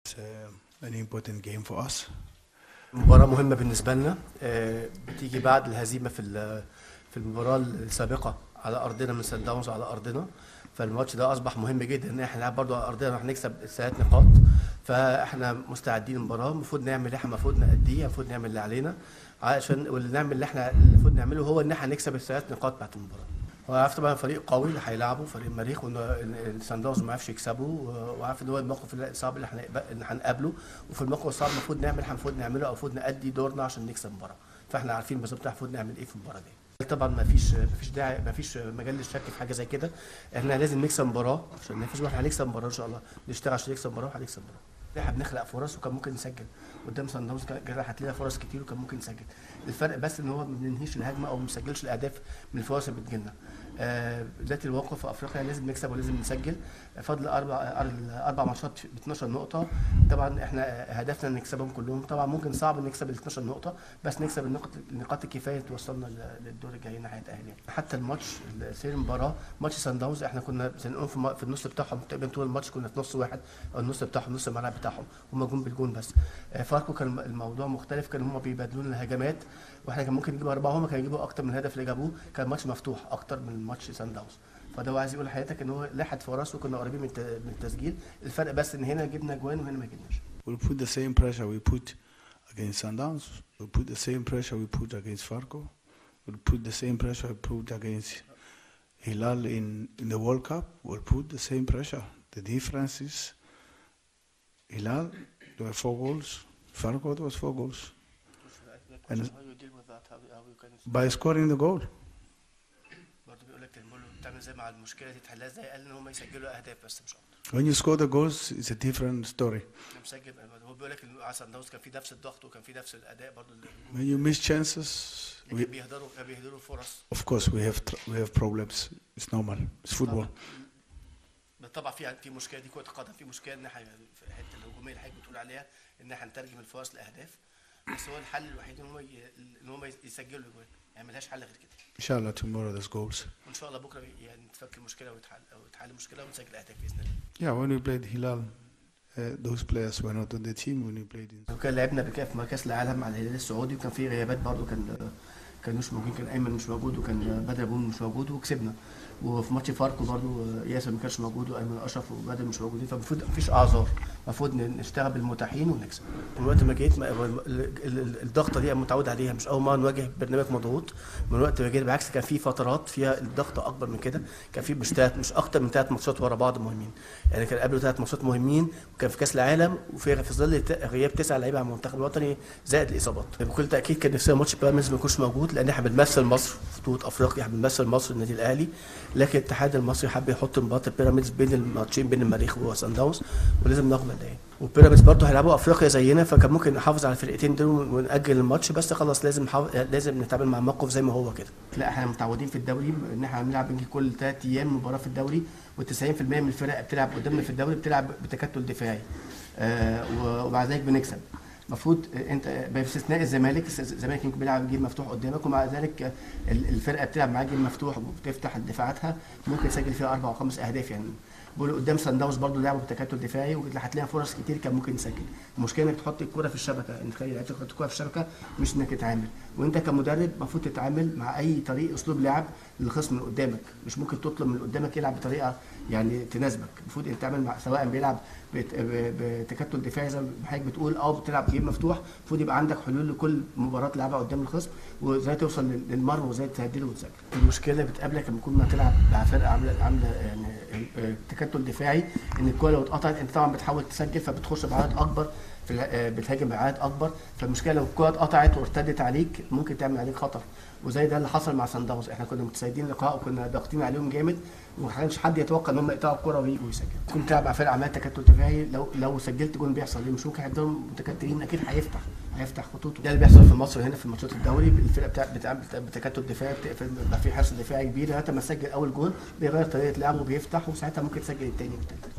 It's an important game for us. مباراة مهمة بالنسبة لنا. بتيجي بعد الهزيمة في المباراة السابقة على أرضنا من سان داونز على أرضنا. فالماتش ده أصبح مهم جدا إن احنا نلعب برضه على أرضنا، راح نكسب 3 نقاط. فاحنا مستعدين للمباراة، المفروض نعمل اللي احنا المفروض نأديه، المفروض نعمل اللي علينا عشان واللي نعمل اللي احنا المفروض نعمله هو إن احنا نكسب ال3 نقاط بتاعت المباراة. هو عارف طبعا فريق قوي اللي هيلعبه، فريق مريخ، وان السان داونز ما عرفش يكسبه، وعارف ان هو الموقف الصعب اللي هنقابله، وفي الموقف الصعب المفروض نعمل المفروض نعمله، او المفروض نأدي دورنا عشان نكسب المباراه. فاحنا عارفين بالظبط المفروض نعمل ايه في المباراه دي. طبعا ما فيش داعي، ما فيش مجال للشك في حاجه زي كده. احنا لازم نكسب مباراه عشان ما فيش واحد هنكسب مباراه ان شاء الله، نشتغل عشان نكسب مباراه وهنكسب مباراه. احنا بنخلق فرص وكان ممكن نسجل قدام سان داونز، كان هتلاقي فرص كتير وكان ممكن نسجل. الفرق بس ان هو ما بننهيش الهجمه او ما بنسجلش الاهداف من الفرص اللي بتجيلنا. ذات الواقع في افريقيا لازم نكسب ولازم نسجل. فاضل اربع ماتشات ب 12 نقطه. طبعا احنا هدفنا نكسبهم كلهم. طبعا ممكن صعب نكسب ال 12 نقطه، بس نكسب النقاط الكفايه توصلنا للدور الجاي ناحيه اهلنا. حتى الماتش سير المباراه ماتش سان داونز احنا كنا زنقون في النص بتاعهم تقريبا طول الماتش، كنا في نص واحد او النص بتاعهم، نص الملعب بتاعهم، هم جون بالجون بس. فاركو كان الموضوع مختلف، كان هم بيبادلون الهجمات واحنا كان ممكن نجيب 4، هم كانوا يجيبوا اكتر من الهدف اللي جابوه. كان ماتش مفتوح اكتر من ماتش سان داونز. فده هو عايز يقول لحضرتك ان هو لاحت فرص وكنا قريبين من التسجيل. الفرق بس ان هنا جبنا جوان وهنا ما جبناش. We'll put the same pressure we put against Sundowns. We'll put the same pressure we put against Fargo. We'll put the same pressure we put against Hilal in the World Cup. We'll put the same pressure. The difference is Hilal, there were 4 goals. Fargo, there was 4 goals. And how you deal with that? How you can by scoring the goal. برضه بيقول لك تعمل زي مع المشكله دي تحلها ازاي؟ قال ان هم يسجلوا اهداف بس مش اكتر. When you score the goals, it's a different story. مسجل. هو بيقول لك ان سان داونز كان في نفس الضغط وكان في نفس الاداء برضه. When you miss chances, بيهدروا فرص. of course we have problems. It's normal. It's football. طبعا في مشكله، دي كره القدم، في مشكله ان احنا في الحته الهجوميه اللي حضرتك بتقول عليها ان احنا نترجم الفرص لاهداف. بس هو الحل الوحيد ان هم يسجلوا جوان، يعني ملهاش حل غير كده. Inshallah tomorrow there's goals. وان شاء الله بكره يعني تفك المشكله وتحل المشكله ونسجل اهداف باذن الله. Yeah, when we played Hilal, those players were not on the team when we played in. وكان لعبنا في كاس العالم على الهلال السعودي، وكان في غيابات برضه، كان مش موجودين، كان ايمن مش موجود وكان بدر بوم مش موجود وكسبنا. وفي ماتش فاركو برضه ياسر ما كانش موجود وايمن اشرف وبدر مش موجودين. فالمفروض مفيش اعذار، المفروض نشتغل بالمتاحين ونكسب. من وقت ما جيت الضغطه دي متعود عليها، مش اول ما نواجه برنامج مضغوط. من وقت ما جيت بالعكس كان في فترات فيها الضغط اكبر من كده، كان في مش اكتر من 3 ماتشات ورا بعض مهمين. يعني كان قبله 3 ماتشات مهمين، وكان في كاس العالم، وفي ظل غياب 9 لعيبه على المنتخب الوطني زائد الاصابات. بكل تاكيد كان نفسنا ماتش بيراميدز ما يكونش موجود، لان احنا بنمثل مصر في بطوله افريقيا، احنا بنمثل مصر النادي الاهلي. لكن الاتحاد المصري حب يحط مباراه بيراميدز بين الماتشين، بين المريخ وسان داونز، ولازم نقبل ده. وبيراميدز برضه هيلعبوا افريقيا زينا، فكان ممكن نحافظ على الفرقتين دول ونأجل الماتش، بس خلاص لازم نتعامل مع الموقف زي ما هو كده. لا احنا متعودين في الدوري ان احنا بنلعب كل 3 ايام مباراه في الدوري، و90% من الفرق بتلعب قدامنا في الدوري بتلعب بتكتل دفاعي. ومع ذلك بنكسب. المفروض انت باستثناء الزمالك يمكن بيلعب جيم مفتوح قدامك، ومع ذلك الفرقه بتلعب معاك جيم مفتوح وبتفتح دفاعاتها، ممكن تسجل فيها 4 و5 اهداف. يعني بيقولوا قدام سان داونز برضه لعبوا بتكتل دفاعي وهتلاقي فرص كتير كان ممكن يسجل. المشكله انك تحط الكره في الشبكه، انك تخلي لعيبتك تحط الكره في الشبكه، مش انك تتعامل. وانت كمدرب المفروض تتعامل مع اي طريق اسلوب لعب للخصم من قدامك، مش ممكن تطلب من قدامك يلعب بطريقه يعني تناسبك. المفروض انت تعمل مع سواء بيلعب بتكتل دفاعي زي ما حضرتك بتقول او بتلعب جيم مفتوح، المفروض يبقى عندك حلول لكل مباراه تلعبها قدام الخصم، وازاي توصل للمرمى وازاي تهدله وتسجل. المشكله بتقابلك لما تكون بتلعب مع فرقه عامله يعني تكتل دفاعي، ان الكوره لو اتقطعت انت طبعا بتحاول تسجل، فبتخش بعدد اكبر، بتهاجم بعدد اكبر. فالمشكله لو الكوره اتقطعت وارتدت عليك ممكن تعمل عليك خطر، وزي ده اللي حصل مع سان داونز. احنا كنا متسيدين اللقاء وكنا ضاغطين عليهم جامد، وما كانش حد يتوقع ان هم يقطعوا الكوره وييجوا يسجلوا. كنت تلعب مع فرقه عمليه تكتل دفاعي، لو سجلت جون بيحصل ايه؟ مش ممكن عندهم متكتلين، اكيد هيفتح خطوطه. ده اللي بيحصل في مصر هنا في ماتشات الدوري، الفرقه بتعمل بتكتل دفاعي، بيبقى في حرص دفاعي كبير، لغايه ما تسجل اول جون بيغير طريقه لعبه وبيفتح، وساعتها ممكن تسجل الثاني والثالث.